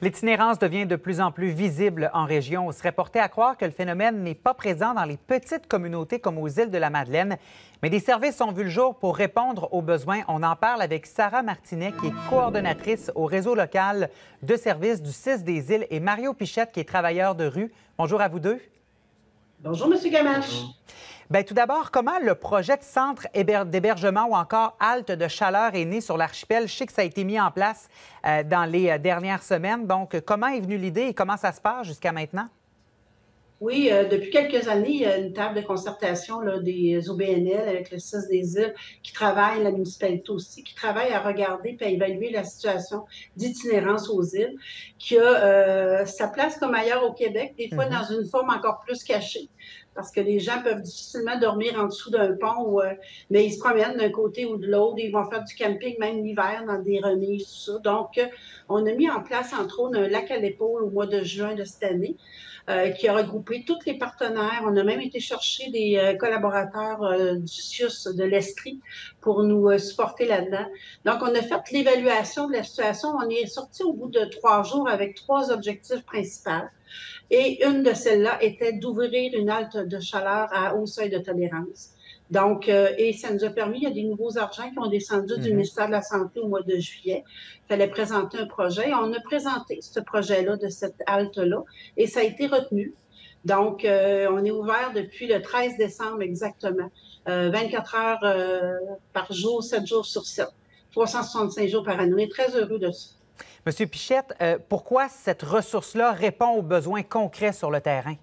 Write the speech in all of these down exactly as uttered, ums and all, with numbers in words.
L'itinérance devient de plus en plus visible en région. On serait porté à croire que le phénomène n'est pas présent dans les petites communautés comme aux îles de la Madeleine. Mais des services ont vu le jour pour répondre aux besoins. On en parle avec Sarah Martinet, qui est coordonnatrice au réseau local de services du C I S des îles, et Mario Pichette, qui est travailleur de rue. Bonjour à vous deux. Bonjour, M. Gamache. Bien, tout d'abord, comment le projet de centre d'hébergement ou encore halte de chaleur est né sur l'archipel? Je sais que ça a été mis en place euh, dans les euh, dernières semaines. Donc, comment est venue l'idée et comment ça se passe jusqu'à maintenant? Oui, euh, depuis quelques années, il y a une table de concertation là, des O B N L avec le C I S des îles qui travaille, la municipalité aussi, qui travaille à regarder et à évaluer la situation d'itinérance aux îles, qui a euh, sa place comme ailleurs au Québec, des fois mm-hmm. dans une forme encore plus cachée, parce que les gens peuvent difficilement dormir en dessous d'un pont, ou, euh, mais ils se promènent d'un côté ou de l'autre, ils vont faire du camping même l'hiver dans des remises, tout ça. Donc, euh, on a mis en place, entre autres, un lac à l'épaule au mois de juin de cette année, Euh, qui a regroupé tous les partenaires. On a même été chercher des euh, collaborateurs euh, du C I U S de l'Estrie pour nous euh, supporter là-dedans. Donc, on a fait l'évaluation de la situation. On est sorti au bout de trois jours avec trois objectifs principaux. Et une de celles-là était d'ouvrir une halte de chaleur à haut seuil de tolérance. Donc, euh, et ça nous a permis, il y a des nouveaux argents qui ont descendu mm-hmm. du ministère de la Santé au mois de juillet. Il fallait présenter un projet. Et on a présenté ce projet-là, de cette halte-là, et ça a été retenu. Donc, euh, on est ouvert depuis le treize décembre exactement, euh, vingt-quatre heures euh, par jour, sept jours sur sept, trois cent soixante-cinq jours par année. On est très heureux de ça. Monsieur Pichette, euh, pourquoi cette ressource-là répond aux besoins concrets sur le terrain?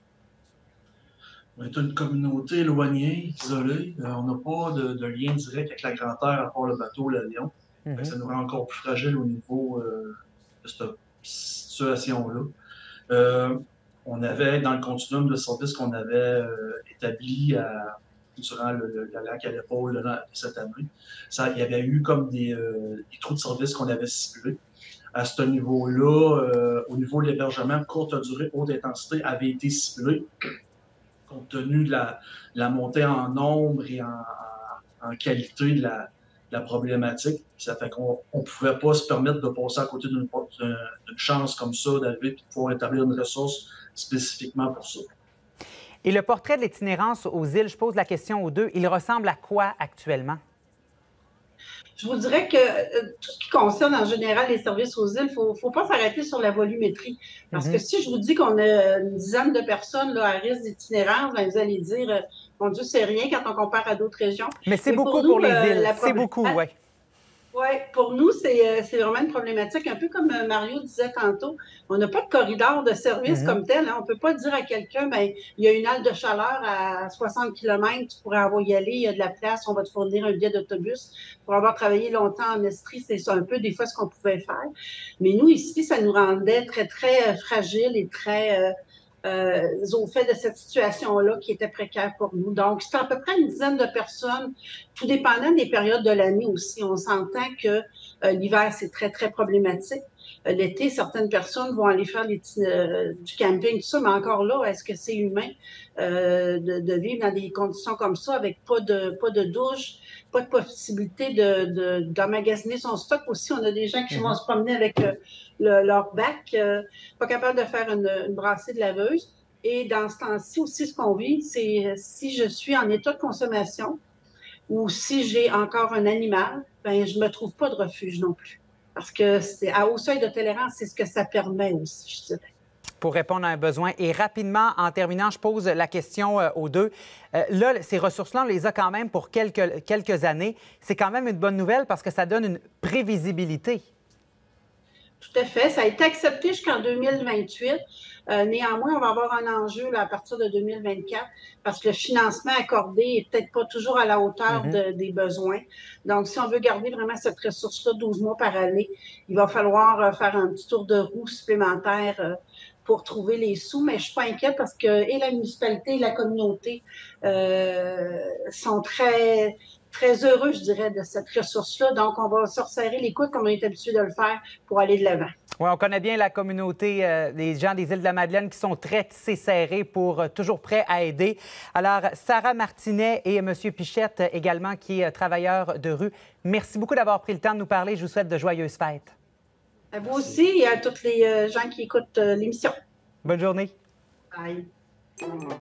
On est une communauté éloignée, isolée. Euh, on n'a pas de, de lien direct avec la Grande Terre à part le bateau, l'avion. Mm-hmm. Ça nous rend encore plus fragile au niveau euh, de cette situation-là. Euh, on avait, dans le continuum de services qu'on avait euh, établi à, durant le, le, le lac à l'épaule cette année, ça, il y avait eu comme des, euh, des trous de services qu'on avait ciblés. À ce niveau-là, euh, au niveau de l'hébergement, courte durée, haute intensité avait été ciblé. Compte tenu de la, la montée en nombre et en, en, en qualité de la, de la problématique. Ça fait qu'on ne pouvait pas se permettre de passer à côté d'une chance comme ça, d'arriver et de pouvoir établir une ressource spécifiquement pour ça. Et le portrait de l'itinérance aux îles, je pose la question aux deux, il ressemble à quoi actuellement? Je vous dirais que euh, tout ce qui concerne en général les services aux îles, il ne faut, faut pas s'arrêter sur la volumétrie. Parce mm-hmm. que si je vous dis qu'on a une dizaine de personnes là, à risque d'itinérance, ben, vous allez dire, euh, mon Dieu, c'est rien quand on compare à d'autres régions. Mais c'est beaucoup pour, nous, pour les euh, îles, c'est beaucoup, oui. Oui, pour nous, c'est vraiment une problématique. Un peu comme Mario disait tantôt, on n'a pas de corridor de service mm-hmm. comme tel. Hein. On ne peut pas dire à quelqu'un, ben, il y a une halte de chaleur à soixante kilomètres, tu pourrais avoir y aller, il y a de la place, on va te fournir un billet d'autobus. Pour avoir travaillé longtemps en Estrie, c'est un peu des fois ce qu'on pouvait faire. Mais nous, ici, ça nous rendait très, très fragiles et très... Euh, Euh, au fait de cette situation-là qui était précaire pour nous. Donc, c'est à peu près une dizaine de personnes, tout dépendant des périodes de l'année aussi. On s'entend que euh, l'hiver, c'est très, très problématique. Euh, L'été, certaines personnes vont aller faire les, euh, du camping, tout ça, mais encore là, est-ce que c'est humain euh, de, de vivre dans des conditions comme ça, avec pas de, pas de douche, pas de possibilité de, de, d'emmagasiner son stock aussi. On a des gens qui mm-hmm. vont se promener avec euh, le, leur bac, euh, pas capable de faire une, une brassée de laveuse. Et dans ce temps-ci aussi, ce qu'on vit, c'est si je suis en état de consommation ou si j'ai encore un animal, ben je me trouve pas de refuge non plus. Parce que c'est à haut seuil de tolérance, c'est ce que ça permet aussi, je dirais. Pour répondre à un besoin. Et rapidement, en terminant, je pose la question euh, aux deux. Euh, là, ces ressources-là, on les a quand même pour quelques, quelques années. C'est quand même une bonne nouvelle parce que ça donne une prévisibilité. Tout à fait. Ça a été accepté jusqu'en deux mille vingt-huit. Euh, néanmoins, on va avoir un enjeu là, à partir de deux mille vingt-quatre parce que le financement accordé n'est peut-être pas toujours à la hauteur mm-hmm. de, des besoins. Donc, si on veut garder vraiment cette ressource-là douze mois par année, il va falloir euh, faire un petit tour de roue supplémentaire euh, pour trouver les sous. Mais je ne suis pas inquiète parce que et la municipalité et la communauté euh, sont très... très heureux, je dirais, de cette ressource-là. Donc, on va se resserrer les coudes comme on est habitué de le faire pour aller de l'avant. Oui, on connaît bien la communauté euh, des gens des îles de la Madeleine qui sont très tissés serrés pour euh, toujours prêts à aider. Alors, Sarah Martinet et M. Pichette également, qui est travailleur de rue, merci beaucoup d'avoir pris le temps de nous parler. Je vous souhaite de joyeuses fêtes. À vous aussi et à tous les gens qui écoutent l'émission. Bonne journée. Bye.